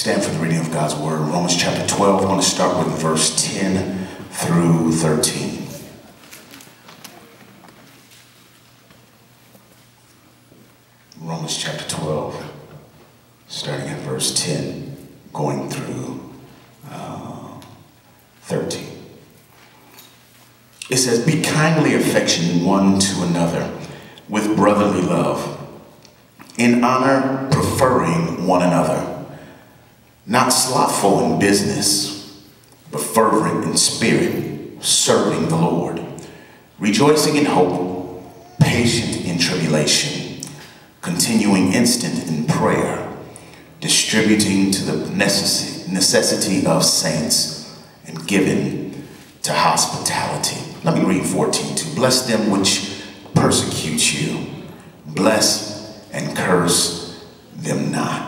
Stand for the reading of God's word. Romans chapter 12. I want to start with verse 10 through 13. Romans chapter 12, starting at verse 10, going through 13. It says, "Be kindly affectionate one to another with brotherly love, in honor preferring one another, not slothful in business, but fervent in spirit, serving the Lord, rejoicing in hope, patient in tribulation, continuing instant in prayer, distributing to the necessity of saints, and given to hospitality." Let me read 14 too. "Bless them which persecute you, bless and curse them not."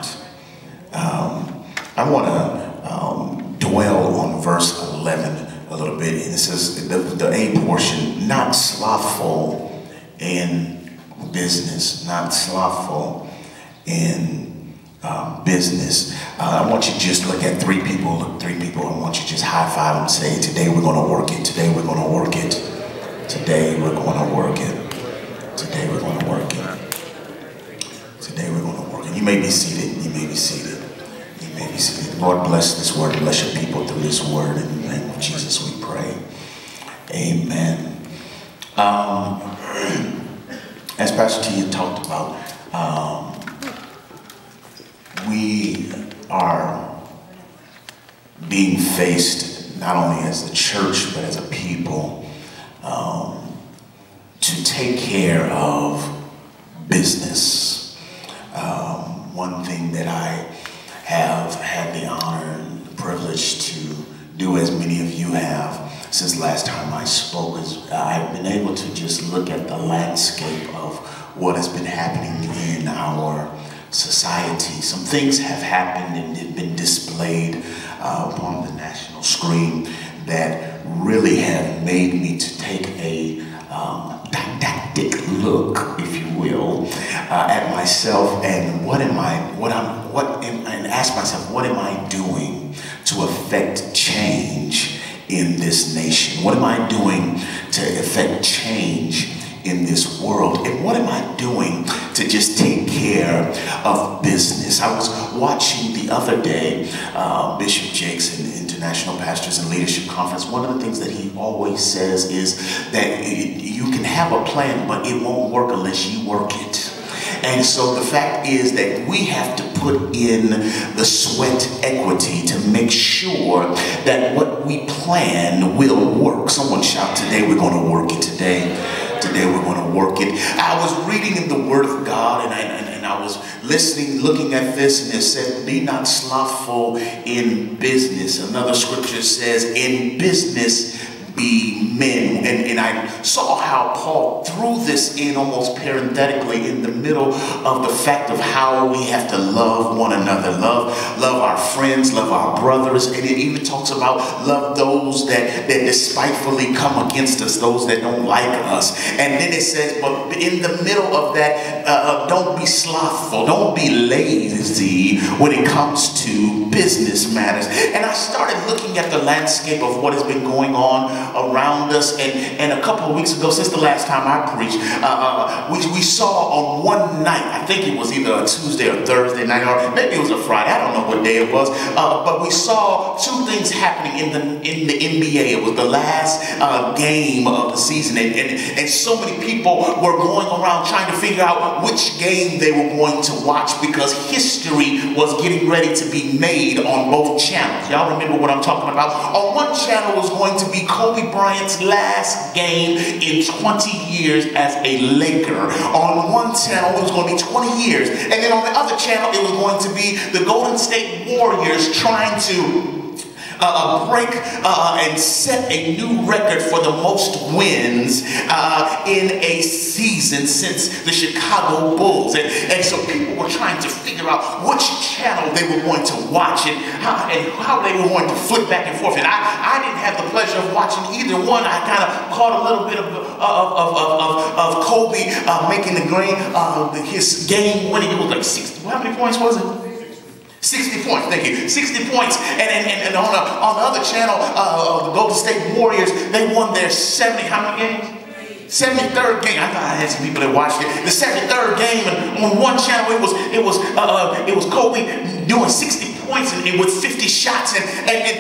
I want to dwell on verse 11 a little bit. And it says, the A portion, not slothful in business, not slothful in business. I want you to just look at three people. I want you to just high five them and say, "Today we're going to work it. Today we're going to work it. Today we're going to work it. Today we're going to work it. Today we're going to work it." You may be seated. You may be seated. You may be seated. Lord, bless this word. Bless your people through this word. In the name of Jesus we pray. Amen. As Pastor T had talked about, we are being faced, not only as the church, but as a people, to take care of business. One thing that I have had the honor and the privilege to do, as many of you have, since last time I spoke, is I've been able to just look at the landscape of what has been happening in our society. Some things have happened and have been displayed upon the national screen that really have made me to take a didactic look, if you will, at myself and and ask myself, what am I doing to affect change in this nation? What am I doing to affect change in this world? And what am I doing to just take care of business? I was watching the other day Bishop Jakes in the International Pastors and Leadership Conference. One of the things that he always says is that you can have a plan, but it won't work unless you work it. And so the fact is that we have to put in the sweat equity to make sure that what we plan will work. Someone shout, "Today we're going to work it." Today we're going to work it. I was reading in the Word of God, and I was listening, looking at this, and it said, "Be not slothful in business." Another scripture says, "In business be men." And I saw how Paul threw this in almost parenthetically in the middle of the fact of how we have to love one another, love our friends, love our brothers. And it even talks about love those that despitefully come against us, those that don't like us. And then it says, but in the middle of that, don't be slothful, don't be lazy when it comes to business matters. And I started looking at the landscape of what has been going on around us, and a couple of weeks ago, since the last time I preached, we saw on one night, I think it was either a Tuesday or Thursday night, or maybe it was a Friday, I don't know what day it was, but we saw two things happening in the NBA. It was the last game of the season, and so many people were going around trying to figure out which game they were going to watch, because history was getting ready to be made on both channels. Y'all remember what I'm talking about? On one channel was going to be Kobe Bryant's last game in 20 years as a Laker. On one channel, it was going to be 20 years. And then on the other channel, it was going to be the Golden State Warriors trying to break and set a new record for the most wins in a season since the Chicago Bulls. And so people were trying to figure out which channel they were going to watch and how they were going to flip back and forth. And I didn't have the pleasure of watching either one. I kind of caught a little bit of Kobe making his game winning. It was like 60. How many points was it? 60 points, thank you. 60 points. And on the other channel, the Golden State Warriors, they won their 70, how many games? 73rd game. I thought I had some people that watched it. The 73rd game, and on one channel it was Kobe doing 60 points and with 50 shots, and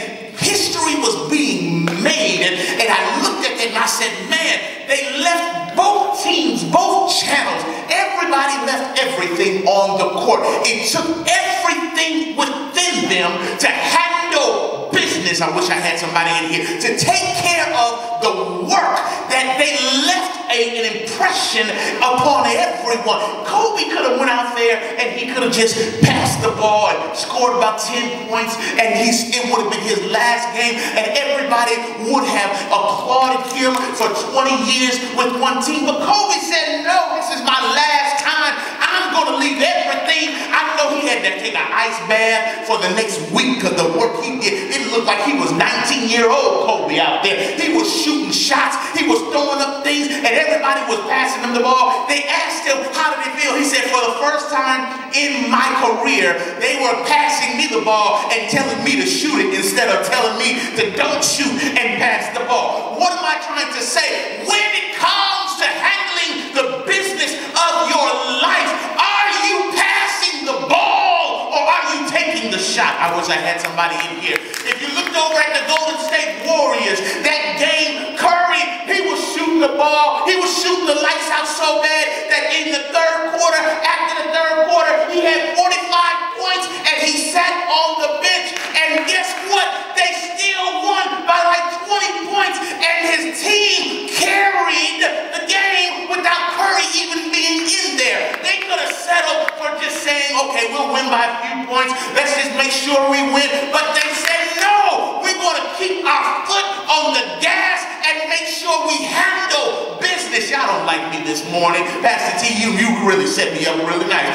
history was being made. And I looked at it and I said, man, they left both teams, both channels. Everybody left everything on the court. It took everything within them to handle business. I wish I had somebody in here to take care of the work that they left an impression upon everyone. Kobe could have went out there and he could have just passed the ball and scored about 10 points, and it would have been his last game, and everybody would have applauded him for 20 years with one team. But Kobe said, no, this is my last time. I'm going to leave everything. I know he had to take an ice bath for the next week because the work he did, it looked like he was 19-year-old Kobe out there. He was shooting shots. He was throwing up things, and everybody was passing him the ball. They asked him, how did it feel? He said, for the first time in my career, they were passing me the ball and telling me to shoot it instead of telling me to don't shoot and pass the ball. What am I trying to say? When it comes to handling the business of your life, are you passing the ball or are you taking the shot? I wish I had somebody in here. If you looked over at the Golden State Warriors, that game, Curry, he was shooting the ball. He was shooting the lights out so bad that in the third quarter, after the third quarter, he had 45 points and he sat on the bench. And guess what? They still won by like 20 points, and his team carried the game without Curry even being in there. They could have settled for just saying, okay, we'll win by a few points. Let's just make sure we win. But they said, no, we're going to keep our foot on the gas and make sure we handle business. Y'all don't like me this morning. Pastor T, you really set me up really nice.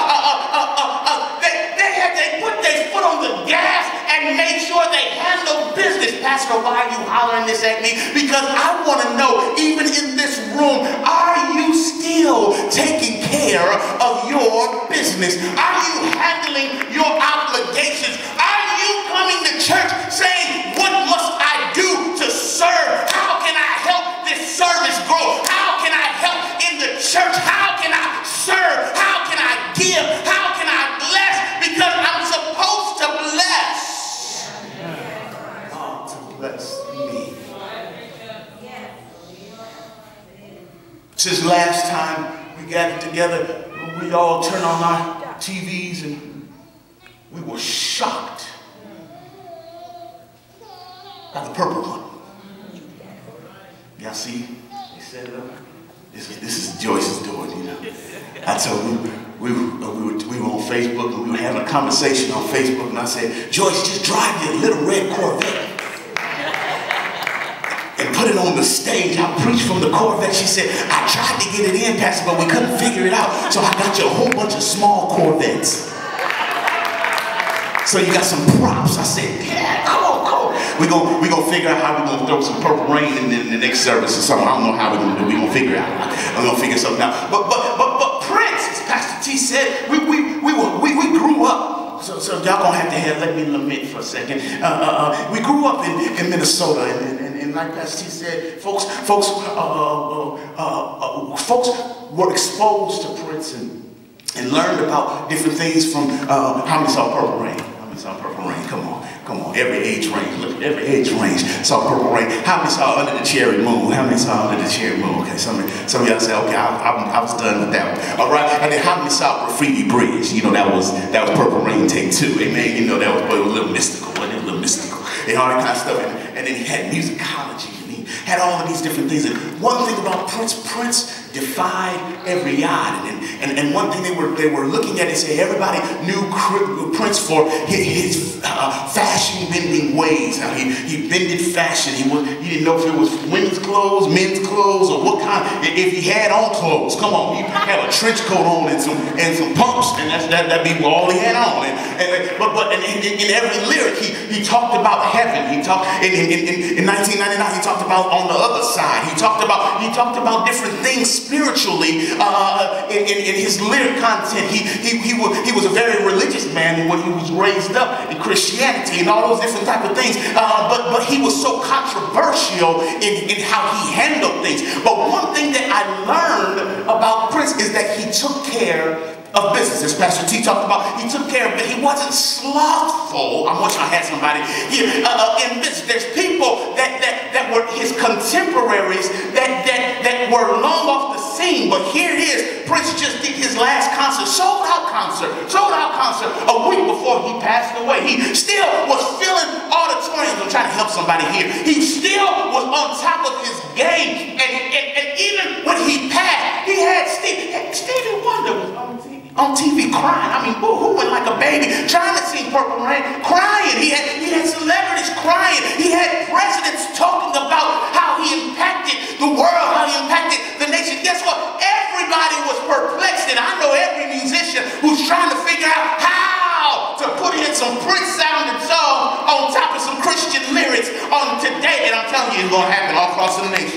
They put their foot on the gas and made sure they handle business. Pastor, why are you hollering this at me? Because I want to know, even in this room, are you still taking care of your business? Are you handling your obligations? Are you coming to church saying, what must I do to serve? How can I help this service grow? How can I help in the church? How can I serve? How can I give? How can I bless? Because I'm supposed to bless. Oh, to bless me. Since last time we gathered together, we all turned on our TVs and we were shocked by the purple one. Y'all see? They set it up. This is Joyce's doing, you know. I told you, we were on Facebook and we were having a conversation on Facebook, and I said, Joyce, just drive your little red Corvette and put it on the stage. I preached from the Corvette. She said, I tried to get it in, Pastor, but we couldn't figure it out. So I got you a whole bunch of small Corvettes. So you got some props. I said, yeah, cool. We're gonna figure out how we're gonna throw some purple rain in the next service or something. I don't know how we're gonna do it. We're gonna figure it out. I'm gonna figure something out. But Prince, as Pastor T said, we grew up. So y'all gonna have to let me lament for a second. We grew up in Minnesota, and like Pastor T said, folks were exposed to Prince and learned about different things from how many saw Purple Rain. How many saw Purple Rain? Come on. Every age range. Look, every age range saw Purple Rain. How many saw Under the Cherry Moon? How many saw Under the Cherry Moon? Okay, some of y'all say, okay, I was done with that one. All right, and then how many saw Graffiti Bridge? You know, that was Purple Rain take 2. Amen. You know, that was a little mystical, wasn't it? A little mystical, and all that kind of stuff. And then he had musicology, and he had all of these different things. And one thing about Prince defied every odd, and one thing they were looking at, they said everybody knew Prince for his fashion bending ways. Now he bended fashion. He didn't know if it was women's clothes, men's clothes, or what kind. If he had on clothes, come on, he had a trench coat on and some pumps, and that'd be all he had on. But in every lyric he talked about heaven. He talked in 1999. He talked about on the other side. He talked about different things spiritually in his lyric content. He was a very religious man when he was raised up in Christianity and all those different type of things. But he was so controversial in how he handled things. But one thing that I learned about Prince is that he took care of business. As Pastor T talked about, he took care of it. He wasn't slothful. I want you to have somebody here in business. There's people that were his contemporaries that were long off the scene. But here it is. Prince just did his last concert, sold out concert a week before he passed away. He still was filling auditoriums. I'm trying to help somebody here. He still was on top of his game. And even when he passed, he had Stevie Wonder was on TV crying. I mean, boo-hooing like a baby, trying to sing Purple Rain, crying. He had celebrities crying. He had presidents talking about how he impacted the world, how he impacted the nation. Guess what? Everybody was perplexed, and I know every musician who's trying to figure out how to put in some Prince-sounding songs on top of some Christian lyrics on today, and I'm telling you, it's going to happen all across the nation.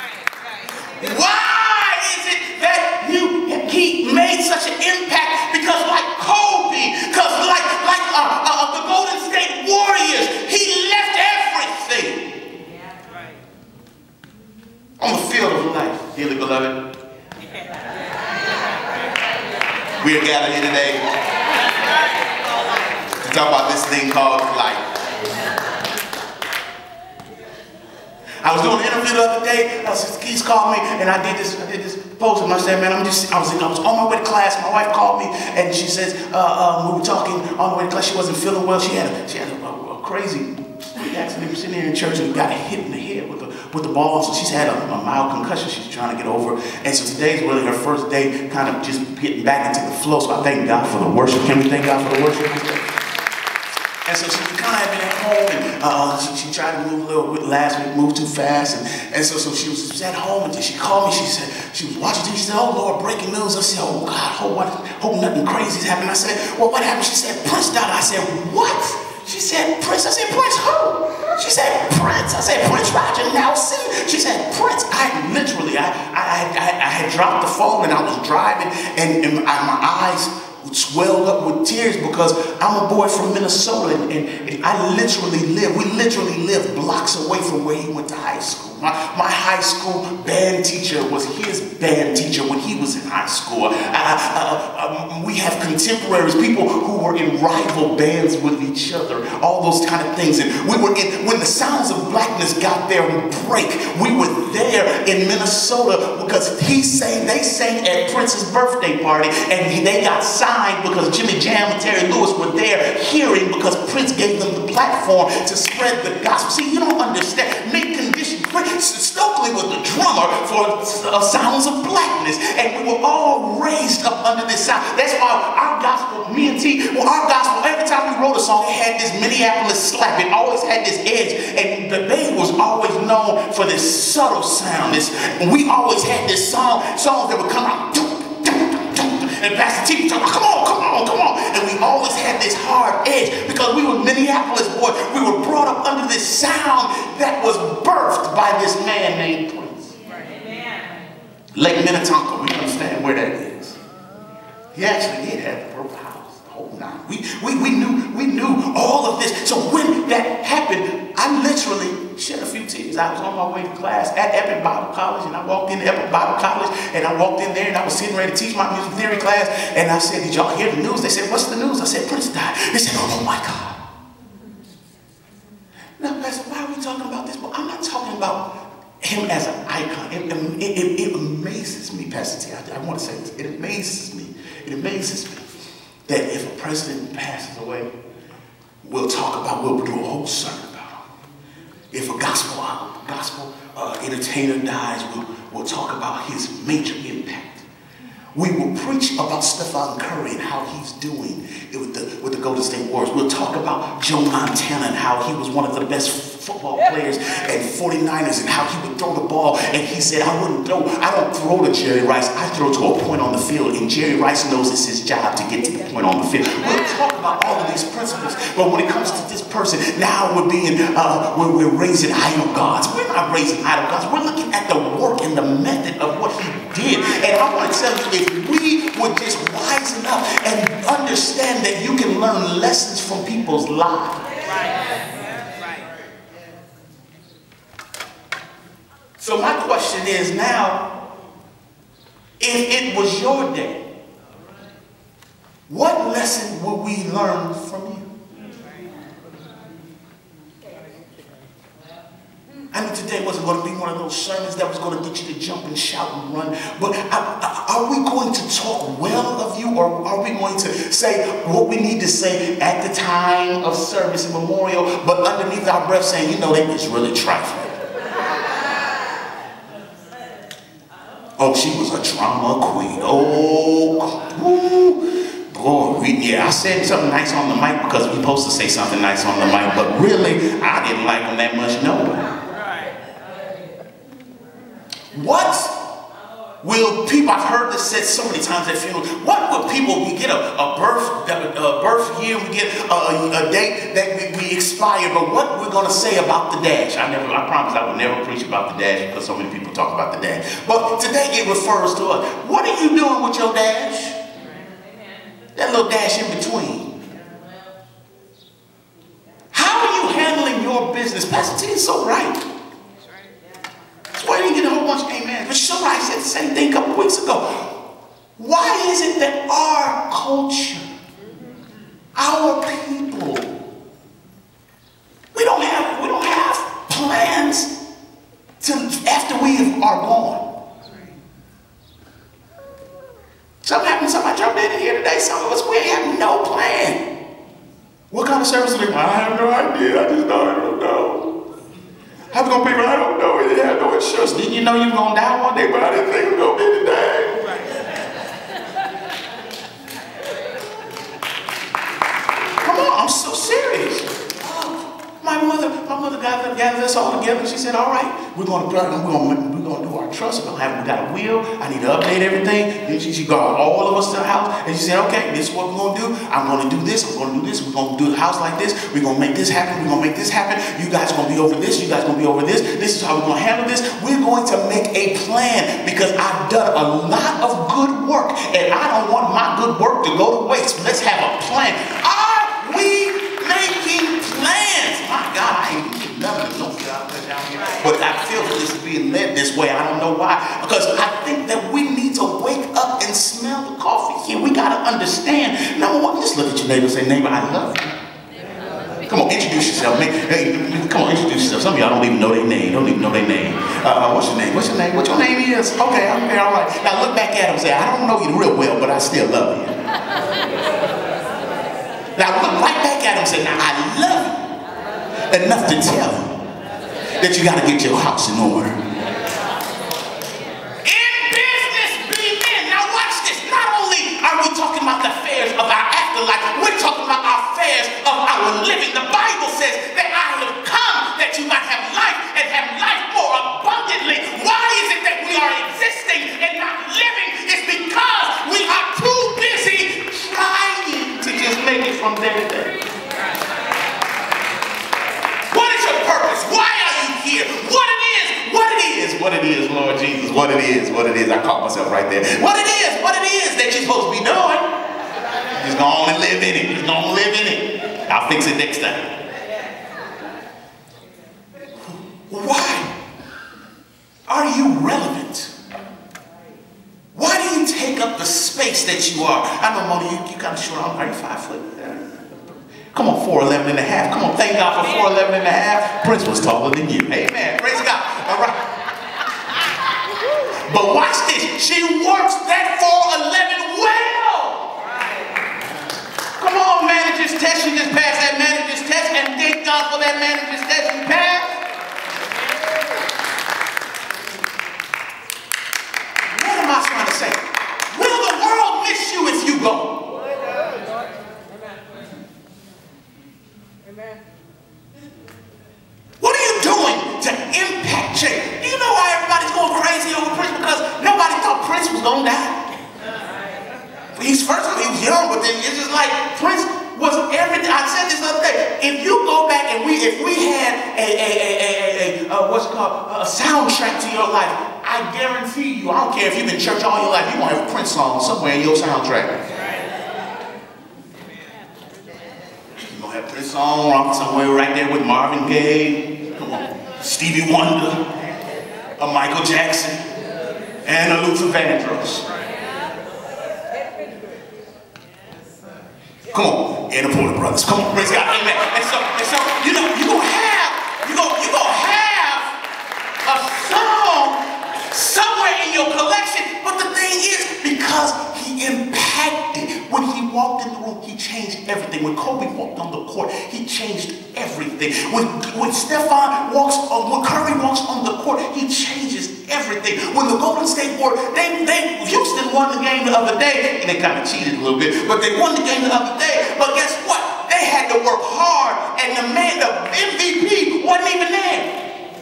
Why is it that he made such an impact? Because like Kobe, because like the Golden State Warriors, he left everything on the field of life, dearly beloved. We are gathered here today to talk about this thing called life. I was doing an interview the other day. Keith called me, and I did this post, and I said, man, I was on my way to class. My wife called me, and she says, we were talking on the way to class. She wasn't feeling well. She had a crazy accident. Sitting here in church and got hit in the head with the ball. So she's had a mild concussion she's trying to get over. And so today's really her first day, kind of just getting back into the flow. So I thank God for the worship. Can we thank God for the worship? And so she kind of had been at home, and she tried to move a little bit last week, moved too fast, and so she was at home, and then she called me. She said she was watching TV. She said, "Oh Lord, breaking news." I said, "Oh God, hope nothing crazy's happened." I said, "Well, what happened?" She said, "Prince died." I said, "What?" She said, "Prince." I said, "Prince who?" She said, "Prince." I said, "Prince Roger Nelson." She said, "Prince." I had dropped the phone, and I was driving, and my eyes swelled up with tears because I'm a boy from Minnesota, and we literally live blocks away from where he went to high school. My high school band teacher was his band teacher when he was in high school. We have contemporaries, people who were in rival bands with each other, all those kind of things. And we were when the Sounds of Blackness got their break, we were there in Minnesota because they sang at Prince's birthday party, and they got signed because Jimmy Jam and Terry Lewis were there hearing because Prince gave them the platform to spread the gospel. See, you don't understand. Make conditions. Stokely was the drummer for Sounds of Blackness, and we were all raised up under this sound. That's why our gospel, me and T, our gospel, every time we wrote a song, it had this Minneapolis slap. It always had this edge, and the Bay was always known for this subtle sound. We always had this songs that would come out, and Pastor T would talk, come on. And we always had this hard edge because we were Minneapolis boys. We were brought up under this sound that was birthed by this man named Prince. Lake Minnetonka, we understand where that is. He actually did have the Purple House, the whole nine. We knew all of this. So when that happened, I literally shed a few tears. I was on my way to class at Epic Bible College, and I walked into Epic Bible College, and I walked in there, and I was sitting ready to teach my music theory class, and I said, "Did y'all hear the news?" They said, "What's the news?" I said, "Prince died." They said, "Oh my God." Now, Pastor, why are we talking about this? Well, I'm not talking about him as an icon. It amazes me, Pastor T. I want to say this. It amazes me that if a president passes away, we'll do a whole sermon about him. If a gospel entertainer dies, we'll talk about his major impact. We will preach about Stephen Curry and how he's doing with the Golden State Warriors. We'll talk about Joe Montana and how he was one of the best football players and 49ers and how he would throw the ball. And he said, I don't throw to Jerry Rice, I throw to a point on the field. And Jerry Rice knows it's his job to get to the point on the field. We'll talk about all of these principles. But when it comes to this person, now we're raising idol gods. We're not raising idol gods. We're looking at the work and the method of what he did. I want to tell you, if we would just wisen up and understand that you can learn lessons from people's lives. So my question is now, if it was your day, what lesson would we learn from you? I mean, today wasn't going to be one of those sermons that was going to get you to jump and shout and run. But are we going to talk well of you, or are we going to say what we need to say at the time of service and memorial, but underneath our breath saying, you know, they was really trifling? Oh, she was a drama queen. Oh, boy, yeah, I said something nice on the mic because we're supposed to say something nice on the mic, but really, I didn't like them that much, no. What will people, I've heard this said so many times at funerals, what will people, we get a birth year, we get a date that we expire, but what we're going to say about the dash? I promise I will never preach about the dash because so many people talk about the dash. But today it refers to us. What are you doing with your dash? That little dash in between. How are you handling your business? Pastor T is so right. That's why you didn't get a whole bunch of amen. But somebody said the same thing a couple weeks ago. Why is it that our culture, our people, we don't have plans to after we are gone? Something happened, somebody jumped in here today, some of us, we have no plan. What kind of service are they? I have no idea, I just don't know. How we gonna pay for it? I don't know. It had no insurance. Didn't you know you were gonna die one day, but I didn't think it was gonna be today. Come on, I'm so serious. My mother gathered us all together. She said, all right, we're gonna do our trust. We got a will. I need to update everything. Then she got all of us to the house, and she said, okay, this is what we're gonna do. I'm gonna do this. I'm gonna do this. We're gonna do the house like this. We're gonna make this happen. We're gonna make this happen. You guys gonna be over this. You guys gonna be over this. This is how we're gonna handle this. We're going to make a plan because I've done a lot of good work, and I don't want my good work to go to waste. Let's have a plan. Are we making plans? My God, I ain't doing nothing. Don't get out down here. But I feel this is being led this way. I don't know why. Because I think that we need to wake up and smell the coffee here. We got to understand. Number one, just look at your neighbor and say, neighbor, I love you. Come on, introduce yourself. Hey, come on, introduce yourself. Some of y'all don't even know their name. Don't even know their name. What's your name? What's your name? What your name is? Okay, all right. Now look back at him and say, I don't know you real well, but I still love you. Now look right back at him and say, now I love you enough to tell you that you got to get your house in order. In business, be men. Now watch this. Not only are we talking about the affairs of our afterlife, we're talking about our affairs of our living. The Bible says that I have come that you might have life and have life more abundantly. Why is it that we are existing and not living? It's because we are too busy trying to just make it from day to day. What is your purpose? Why are you here? What it is, Lord Jesus, what it is. I caught myself right there. What it is that you're supposed to be doing. Just go on and live in it. Just go on and live in it. I'll fix it next time. Why are you relevant? Why do you take up the space that you are? I know, Mother, you kind of short. Are you 5 foot? Come on, 4'11" and a half. Come on, thank God for 4'11" and a half. Prince was taller than you. Amen. Praise God. All right. But watch this. She works that 4'11" well. Come on, manager's test. You just passed that manager's test, and thank God for that manager's test you passed. What am I trying to say? Will the world miss you if you go? What are you doing to impact change? Do you know why everybody's going crazy over Prince? Because nobody thought Prince was going to die. First of all, he was young, but then it's just like Prince was everything. I said this the other day. If you go back and if we had a soundtrack to your life, I guarantee you, I don't care if you've been in church all your life, you're going to have a Prince song somewhere in your soundtrack. You're going to have Prince song somewhere right there with Marvin Gaye, come on, Stevie Wonder, a Michael Jackson, and a Luther Vandross. Come on, and the Porter Brothers. Come on, praise God, amen. And so you know, you're gonna have a song somewhere in your collection. But the thing is, because he impacted, when he walked in the room, he changed everything. When Kobe walked on the court, he changed everything. When Stephon walks, when Curry walks on the court, he changes everything. When the Golden State Warriors, Houston won the game the other day, and they kind of cheated a little bit, but they won the game the other day. But guess what? They had to work hard, and the MVP wasn't even there.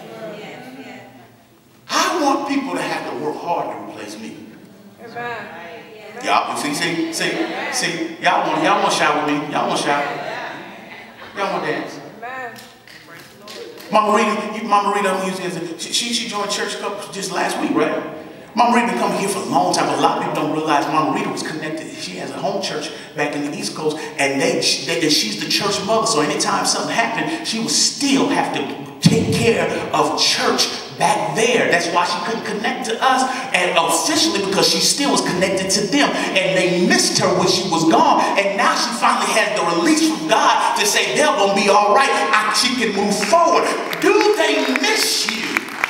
I want people to have to work hard to replace me. Y'all, see, y'all want to shout with me. Y'all want to shout. Y'all want to dance. Mama Rita, I'm using she joined church just last week, right? Mama Rita been coming here for a long time. A lot of people don't realize Mama Rita was connected. She has a home church back in the East Coast, and she's the church mother. So anytime something happened, she would still have to take care of church back there. That's why she couldn't connect to us, and officially because she still was connected to them, and they missed her when she was gone, and now she finally has the release from God to say they're gonna be all right. She can move forward. Do they miss you?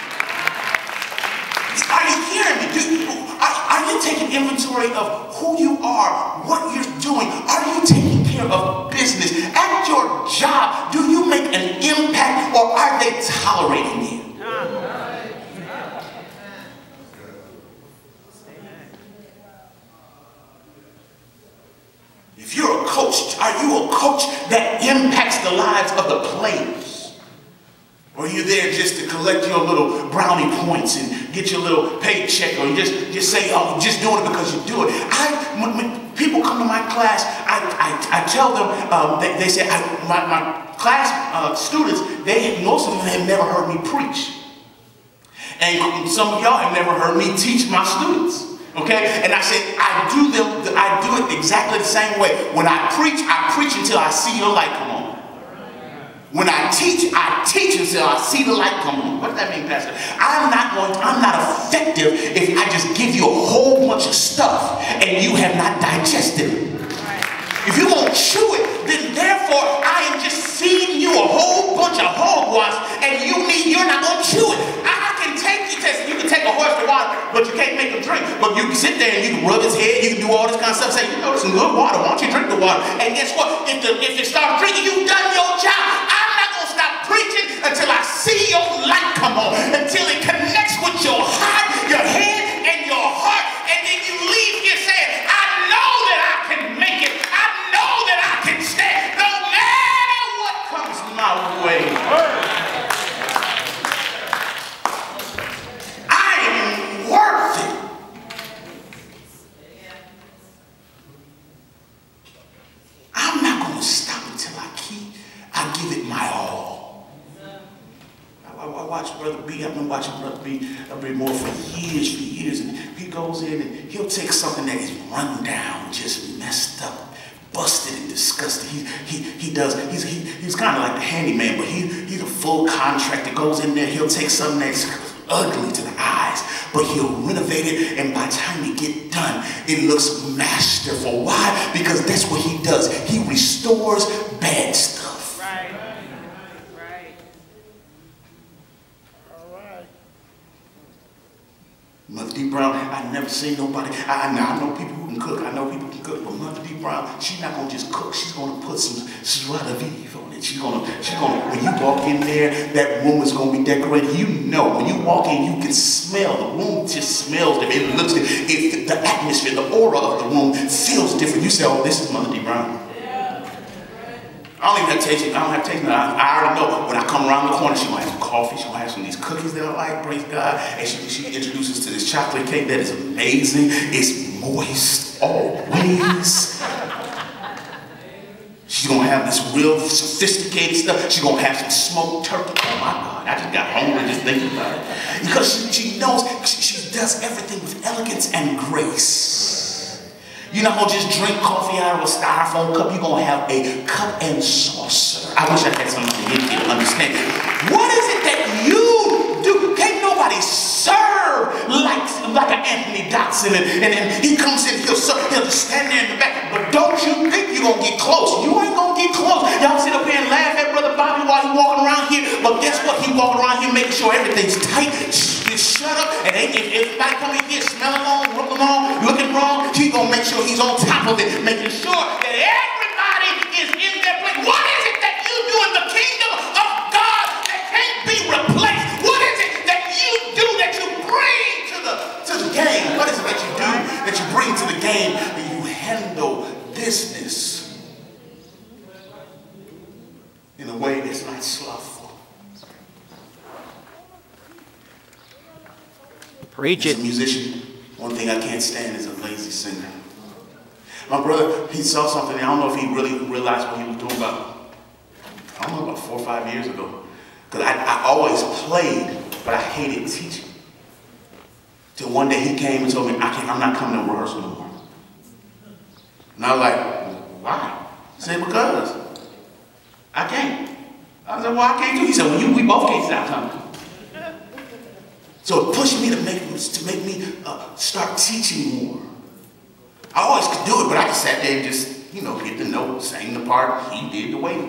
Are you hearing me? Are you taking inventory of who you are, what you're doing? Are you taking care of business? At your job, do you make an impact, or are they tolerating you? If you're a coach, are you a coach that impacts the lives of the players? Or are you there just to collect your little brownie points and get your little paycheck, or you just say, oh, just doing it because you do it? When people come to my class, I tell them, they say, my class students, most of them have never heard me preach. And some of y'all have never heard me teach my students. Okay? And I said, I do it exactly the same way. When I preach until I see your light come on. When I teach until I see the light come on. What does that mean, Pastor? I'm not effective if I just give you a whole bunch of stuff and you have not digested it. If you won't chew it, then therefore I am just feeding you a whole bunch of hogwash, and you're not going to chew it. You can take a horse to water, but you can't make him drink. But you can sit there and you can rub his head, you can do all this kind of stuff, say, you know, this is good water, why don't you drink the water? And guess what? If you start drinking, you've done your job. I'm not going to stop preaching until I see your light come on, until it connects with your heart, your head, and your heart. And then you leave here saying, I know that I can make it. I know that I can stand no matter what comes my way. Worth it. I'm not going to stop until I give it my all. I watch Brother B. I've been watching Brother B more for years, and he goes in and he'll take something that is run down, just messed up, busted and disgusted. He's kind of like the handyman, but he's a full contractor. Goes in there, he'll take something that's ugly to the eyes, but he'll renovate it, and by the time you get done, it looks masterful. Why? Because that's what he does. He restores bad stuff. Right. All right. Mother D. Brown, I've never seen nobody. I know people who can cook. I know people can cook, but Mother D. Brown, she's not gonna just cook. She's gonna put some joie de vivre on it. She's gonna. When you walk in there, that room is gonna be decorated. You know, when you walk in, you can smell the room. Just smells different. It looks different. The atmosphere, the aura of the room feels different. You say, "Oh, this is Mother D. Brown." I don't even have to taste it. I don't have to taste it. I already know when I come around the corner, she's going to have some coffee. She's going to have some of these cookies that I like, praise God. And she introduces to this chocolate cake that is amazing. It's moist always. She's going to have this real sophisticated stuff. She's going to have some smoked turkey. Oh, my God. I just got hungry just thinking about it. Because she knows, she does everything with elegance and grace. You're not going to just drink coffee out of a styrofoam cup. You're going to have a cup and saucer. I wish I had somebody here to understand. What is it that you do? Can't nobody serve like an Anthony Dotson. And he comes in, he'll just stand there in the back. But don't you think you're going to get close. You ain't going to get close. Y'all sit up here and laugh at Brother Bobby while he's walking around here. But guess what? He walking around here making sure everything's tight. Shut up. And if everybody come in here smelling wrong, looking wrong, he's going to make sure he's on top of it, making sure that everybody is in their place. What is it that you do in the kingdom of God that can't be replaced? What is it that you do that you bring to the game? What is it that you do that you bring to the game that you handle business in a way that's not slothful? Preach it. As a musician, one thing I can't stand is a lazy singer. My brother, he saw something, I don't know if he really realized what he was doing about 4 or 5 years ago. Because I always played, but I hated teaching. Till one day he came and told me, I'm not coming to rehearsal no more. And I was like, why? He said, because I can't. I said, well, I can't too. He said, well, we both can't stop coming. So it pushed me to make me start teaching more. I always could do it, but I just sat there and just, hit the note, sang the part. He did the wave.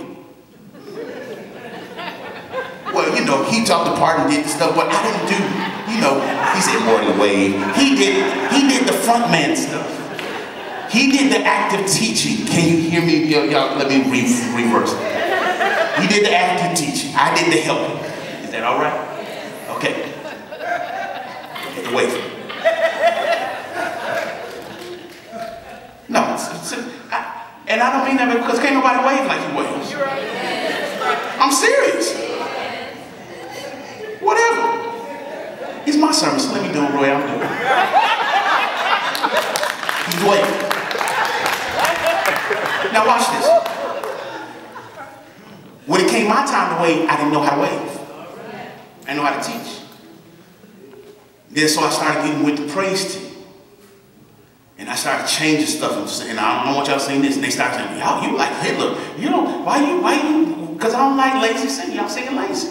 Well, he talked the part and did the stuff, but I didn't do, he said more than the wave. He did the front man stuff. He did the active teaching. Can you hear me? Y'all, let me reverse it. He did the active teaching. I did the helping. Is that all right? Okay. The wave. No, and I don't mean that because can't nobody wave like you wave. I'm serious. Whatever. He's my sermon, so let me do it the way I'm doing it. He's waving. Now watch this. When it came my time to wave, I didn't know how to wave. I didn't know how to teach. Then so I started getting with the praise team. And I started changing stuff. And I don't know what y'all seen this. And they started saying, y'all, you like Hitler. Why you, because I don't like lazy singing. Y'all singing lazy.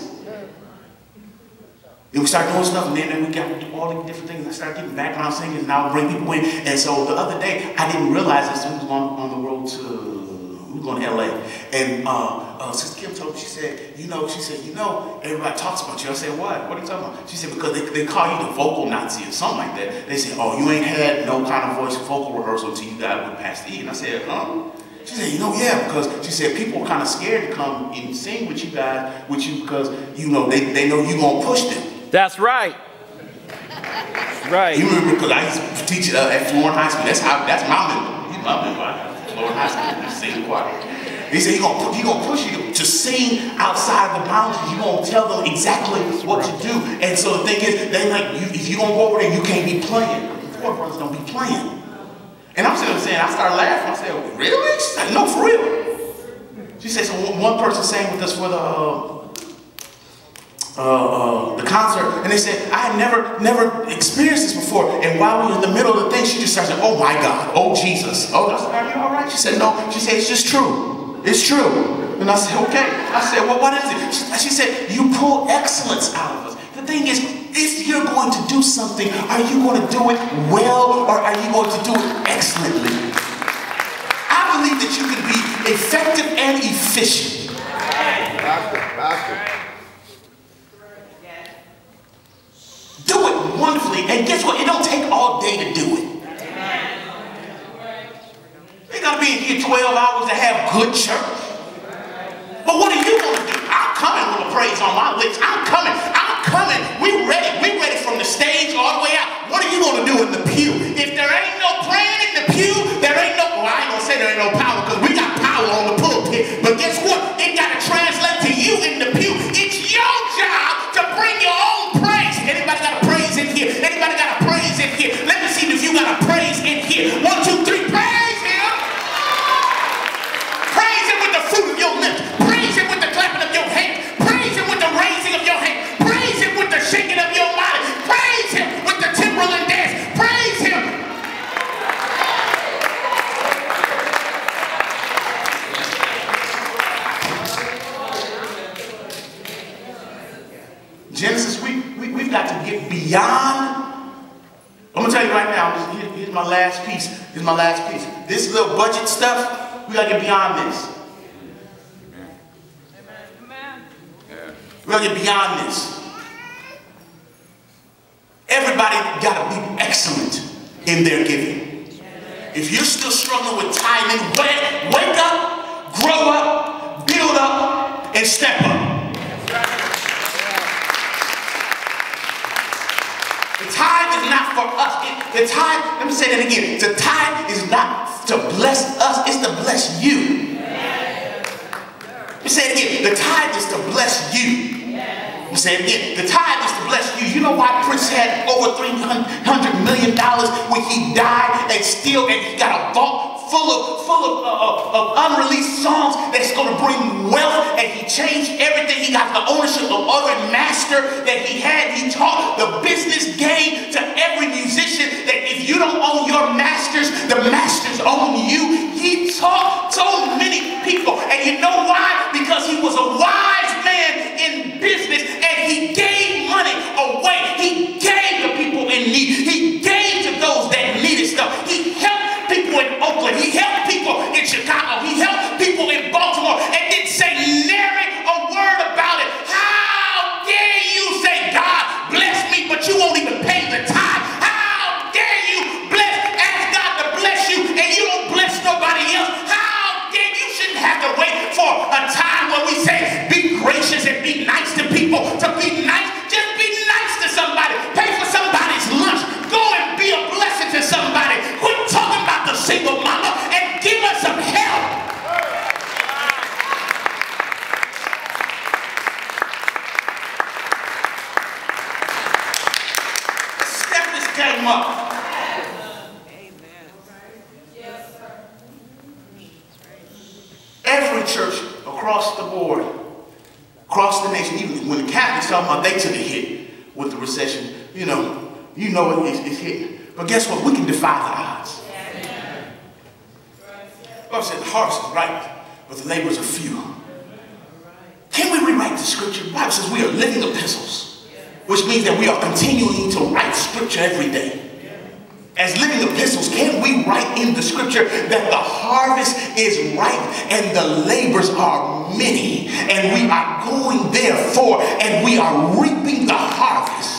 Then we started doing stuff, and then we got to do all the different things. I started getting background singers, and I would bring people in. And so the other day, I didn't realize this. We was on the road we were going to LA. And Sister Kim told me, she said, everybody talks about you. I said, what? What are you talking about? She said, because they call you the vocal Nazi or something like that. They said, oh, you ain't had no kind of voice vocal rehearsal until you got with Pastor E. And I said, She said, yeah, because she said people are kind of scared to come and sing with you guys, because, they know you're going to push them. That's right. Right. You remember, because I used to teach at Florence High School. That's my member. He's my member. Florence High School. I sing the choir. He said, he gonna push you to sing outside the boundaries. You're going to tell them exactly what to do. And so the thing is, if you're going to go over there, you can't be playing. The poor brothers don't be playing. And I'm sitting there saying, I started laughing. I said, really? She said, no, for real. She said, so one person sang with us for the concert, and they said, I had never experienced this before. And while we were in the middle of the thing, she just started saying, oh my God, oh Jesus. Oh, I said, are you all right? She said, no. She said, it's just true. It's true. And I said, okay. I said, well, what is it? She said, you pull excellence out of us. The thing is, if you're going to do something, are you going to do it well, or are you going to do it excellently? I believe that you can be effective and efficient. Do it wonderfully, and guess what? It don't take all day to do it. You gotta be in here 12 hours to have good church. But what are you gonna do? I'm coming with a praise on my lips. I'm coming. We ready from the stage all the way out. What are you gonna do in the pew? If there ain't no praying in the pew, there ain't no, well, I ain't gonna say there ain't no power, because we got power on the pulpit. But guess what? It gotta translate to you in the pew. It's your job to bring your own praise. Anybody got a praise in here? Anybody got a praise in here? Let me see if you got a praise in here. 1, 2, 3, praise him. Praise him with the fruit of your lips. Praise him with the clapping of your hands. Praise him with the raising of your hands. right now. Here's my last piece. Here's my last piece. This little budget stuff, we gotta get beyond this. Amen. We gotta get beyond this. Everybody gotta be excellent in their giving. If you're still struggling with tithing, wake up, grow up, build up, and step up. The tithe is not for us. The tithe, let me say that again. The tithe is not to bless us, it's to bless you. Let me say it again. The tithe is to bless you. Let me say it again. The tithe is to bless you. You know why Prince had over $300 million when he died, and he got a vault full of unreleased songs that's going to bring wealth, and he changed everything. He got the ownership of every master that he had. He taught the business game to every musician that if you don't own your masters, the masters own you. He taught so many people, and you know why? Because he was a wise man in business, and he gave money away. He gave to people in need. He gave to those that needed stuff. He helped people in Oakland. He helped people in Chicago. He helped people in Baltimore, and didn't say nary a word about it. How dare you say, God bless me, but you won't even pay the tithe? How dare you ask God to bless you, and you don't bless nobody else? How dare you? Shouldn't have to wait for a time when we say be gracious and be nice to people. To be nice, just be nice to somebody. Pay for somebody's lunch. Go and be a blessing to somebody. Quit talking about the single mama and give us some help. Step this game up. Every church across the board, across the nation, even when the Catholics talking about they took a hit with the recession, you know it's hitting. But guess what? We can defy the odds. God said the harvest is ripe, but the laborers are few. Can we rewrite the scripture? The Bible says we are living epistles, which means that we are continuing to write scripture every day. As living epistles, can we write in the scripture that the harvest is ripe and the labors are many, and we are going therefore and we are reaping the harvest?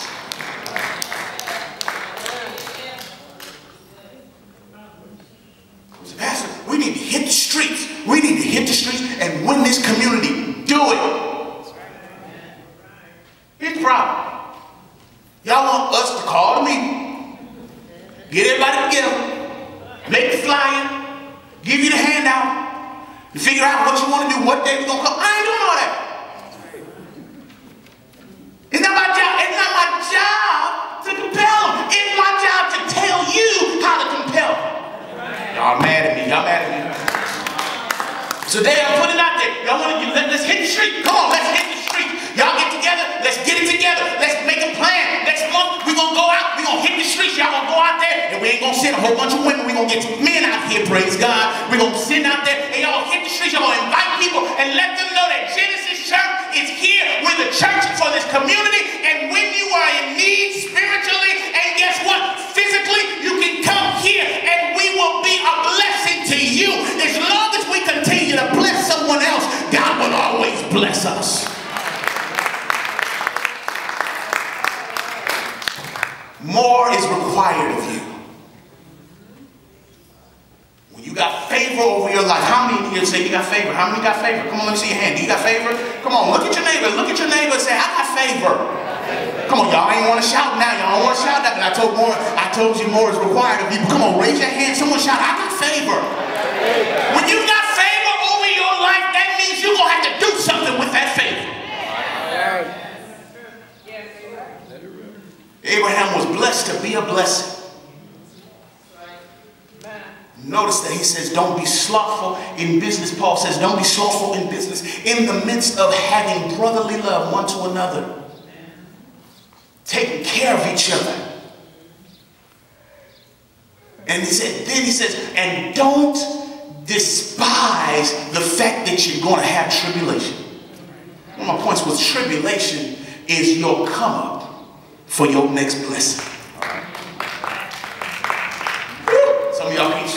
Pastor, we need to hit the streets. We need to hit the streets and win this community. Do it. Here's the problem. Y'all want us to call the meeting, get everybody together, make the flyer, give you the handout, and figure out what you want to do, what day we're going to come. I ain't doing all that. It's not my job. It's not my job to compel them. It's my job to tell you how to compel them. Y'all mad at me. Y'all mad at me. So there, I put it out there. Y'all want to let's hit the street. Come on, let's hit the street. Y'all get together. Let's get it together. Let's make a plan. Next month, we're going to go out. We're going to hit the streets. Y'all going to go out there. And we ain't going to send a whole bunch of women. We're going to get some men out here, praise God. We're going to send out there. And y'all hit the streets. Y'all going to invite people and let them know that Genesis Church is here. We're the church for this community. And when you are in need spiritually, and guess what? Physically, you can come here and we will be a blessing to you. As long as we continue to bless someone else, God will always bless us. More is required of you. When you got favor over your life, how many of you say you got favor? How many got favor? Come on, let me see your hand. Do you got favor? Come on, look at your neighbor. Look at your neighbor and say, I got favor. Come on, y'all ain't want to shout now. Y'all don't want to shout that. I told you more is required of you. Come on, raise your hand. Someone shout, I got favor. When you got favor over your life, that means you're going to have to do something with that favor. Abraham was blessed to be a blessing. Notice that he says, don't be slothful in business. Paul says, don't be slothful in business. In the midst of having brotherly love one to another. Taking care of each other. And then he says, and don't despise the fact that you're going to have tribulation. One of my points was tribulation is your come up for your next blessing.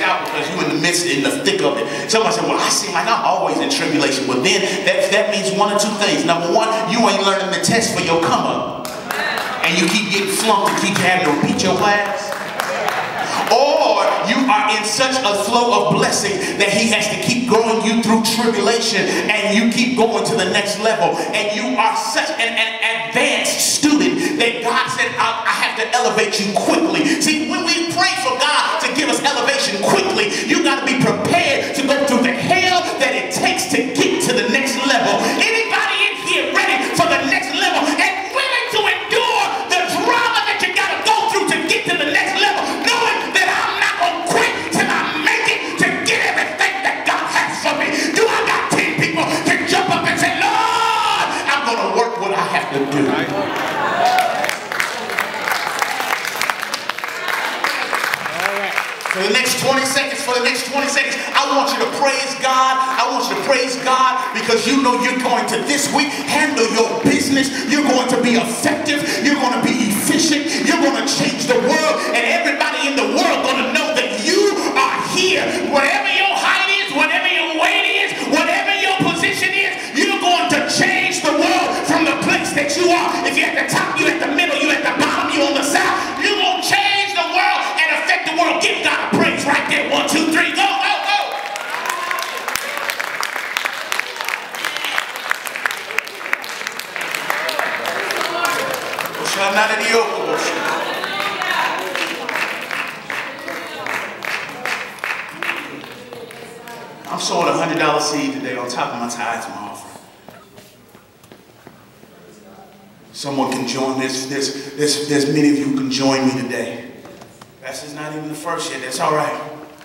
shout because you're in the midst, in the thick of it. Somebody said, well, I seem like I'm always in tribulation. Well, then that means one or two things. Number one, you ain't learning the test for your come up. And you keep getting flunked and keep having to repeat your class. Or you are in such a flow of blessing that he has to keep growing you through tribulation and you keep going to the next level. And you are such an advanced student that God said, I have to elevate you quickly. See, when we pray for God to give us elevation quickly, you got to be prepared to go through the hell that it takes to get to the next level. Anybody in here ready for the next level and willing to endure the drama that you got to go through to get to the next level, knowing that I'm not going to quit till I make it to get everything that God has for me? Do I got 10 people to jump up and say, Lord, I'm going to work what I have to do? For the next 20 seconds, I want you to praise God. I want you to praise God because you know you're going to this week handle your business. You're going to be effective. You're going to be efficient. You're going to change the world. And everybody in the world going to know that you are here. Whatever your height is, whatever your weight is, whatever your position is, you're going to change the world from the place that you are. If you're at the top, you're at the middle, you're at the bottom, you're on the side. You're going to change the world and affect the world. Give God a praise right there. 1, 2, 3, go, go, go. I'm sowing a $100 seed today on top of my tithes and my offering. Someone can join this. There's many of you who can join me today. That's not even the first yet. That's all right.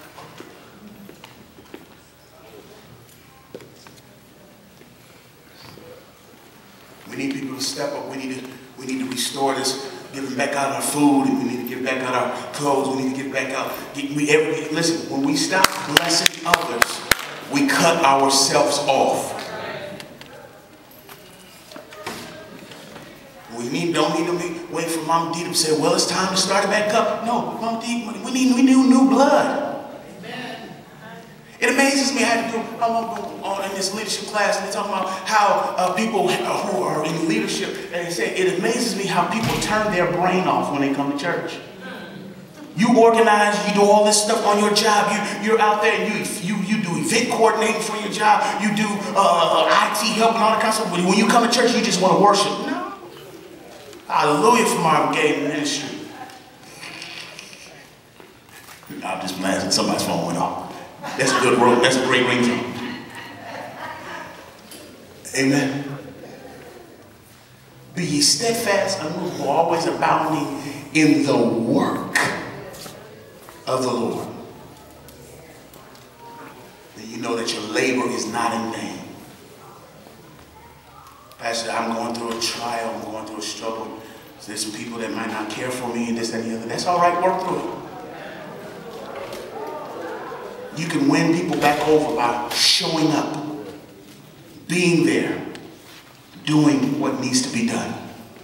We need people to step up. We need to restore this, giving back out our food, and we need to give back out our clothes. We need to give back out. Listen, when we stop blessing others, we cut ourselves off. Don't need to wait for Mama D to say, well, it's time to start it back up. No, Mama D, we need new blood. Amen. It amazes me. I go in this leadership class, and they talk about how people who are in leadership, and they say, it amazes me how people turn their brain off when they come to church. You organize, you do all this stuff on your job. You're out there and you do event coordinating for your job. You do IT help and all that kind of stuff. But when you come to church, you just want to worship. No. Hallelujah for my gay ministry. I'm just blasting. Somebody's phone went off. That's a good room. That's a great ringtone. Amen. Be ye steadfast, unmovable, always abounding in the work of the Lord. Then you know that your labor is not in vain. Pastor, I'm going through a trial, I'm going through a struggle. So there's some people that might not care for me and this, that, and the other. That's all right, work through it. You can win people back over by showing up, being there, doing what needs to be done.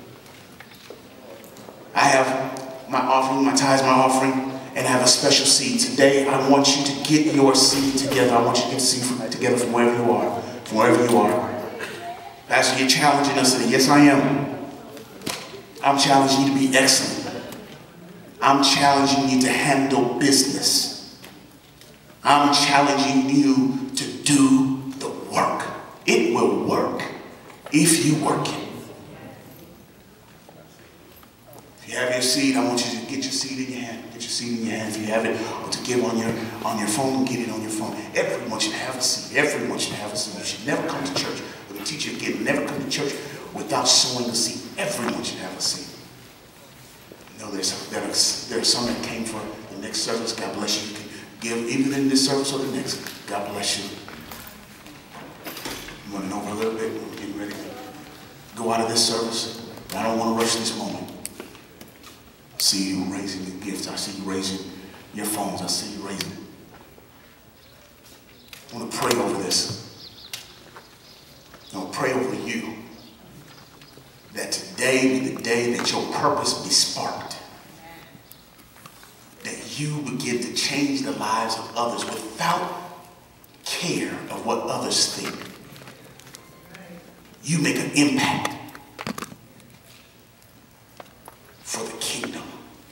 I have my offering, my tithes, my offering, and I have a special seed. Today, I want you to get your seed together. I want you to get the seed together from wherever you are. From wherever you are. Pastor, you're challenging us today. Yes, I am. I'm challenging you to be excellent. I'm challenging you to handle business. I'm challenging you to do the work. It will work if you work it. If you have your seed, I want you to get your seed in your hand. Get your seed in your hand. If you have it, or to give on your phone, get it on your phone. Everyone should have a seed. Everyone should have a seed. You should never come to church. Let me teach you again. Never come to church without sowing a seed. Everyone should have a seed. You know, there are some that came for the next service. God bless you. You can give even in this service or the next. God bless you. I'm running over a little bit. We're getting ready to go out of this service. But I don't want to rush this moment. I see you raising your gifts. I see you raising your phones. I see you raising. I want to pray over this. I want to pray over you. That today be the day that your purpose be sparked. That you begin to change the lives of others without care of what others think. You make an impact for the kingdom.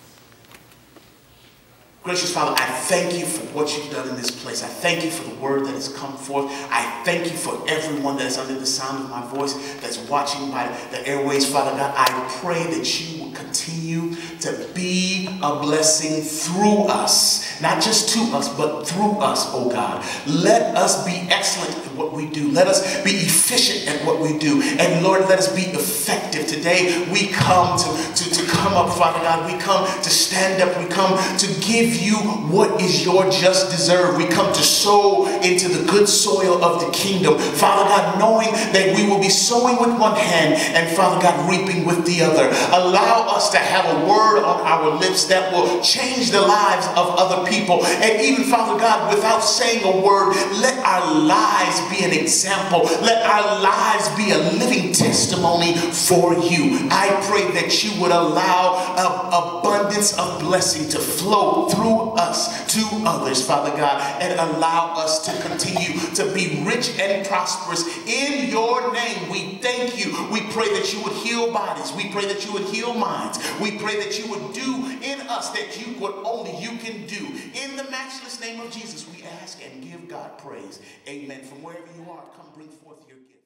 Gracious Father, I thank you for what you've done in this place. I thank you for the word that has come forth. I thank you for everyone that is under the sound of my voice, that's watching by the airways. Father God, I pray that you will continue to be a blessing through us. Not just to us, but through us, oh God. Let us be excellent at what we do. Let us be efficient at what we do. And Lord, let us be effective. Today we come to come up, Father God. We come to stand up. We come to give you what is your just deserve. We come to sow into the good soil of the kingdom. Father God, knowing that we will be sowing with one hand and Father God, reaping with the other. Allow us to have a word on our lips that will change the lives of other people. And even Father God, without saying a word, let our lives be an example. Let our lives be a living testimony for you. I pray that you would allow abundance of blessing to flow through us to others, Father God, and allow us to continue to be rich and prosperous in your name. We thank you. We pray that you would heal bodies. We pray that you would heal minds. We pray that you would do in us that you what only you can do. In the matchless name of Jesus, we ask and give God praise. Amen. From wherever you are, come bring forth your gift.